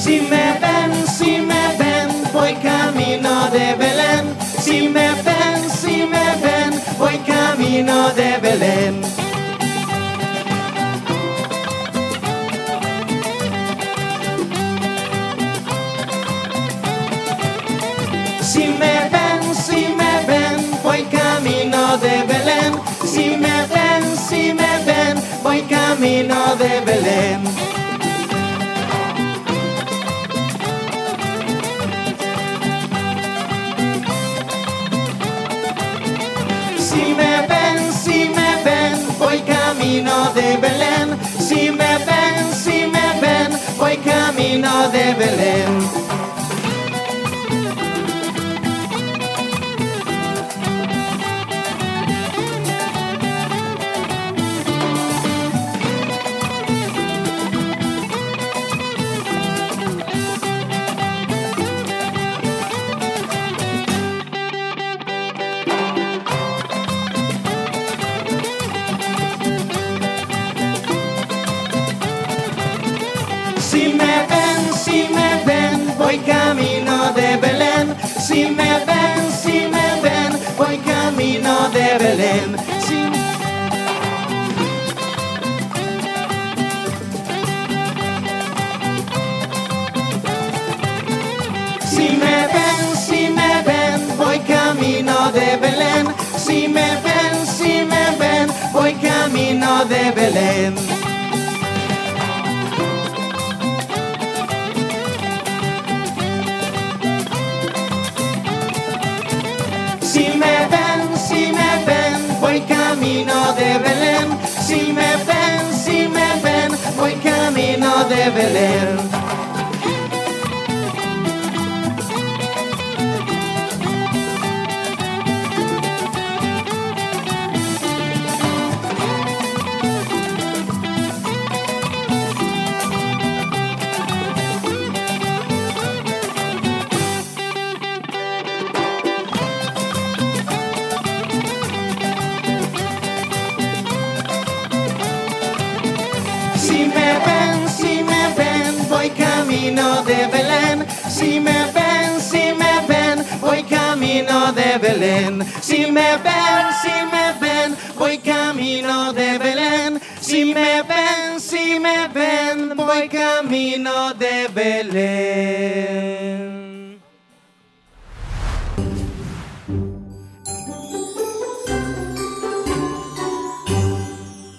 Si me ven, voy camino de Belén. Si me ven, voy camino de Belén. Si me ven, voy camino de Belén. Si me ven, voy camino de Belén. Si me ven, voy camino de Belén. Si me ven, voy camino de Belén. Si me ven, voy camino de Belén. Si me ven, voy camino de Belén. Si me ven, voy camino de Belén. Si me ven, voy camino de Belén. Si me ven, voy camino de Belén. Si me ven, voy camino de Belén. Si me ven, voy camino de Belén. Si me ven, voy camino de Belén. Si me ven, voy camino de Belén. Si me ven, voy camino de Belén.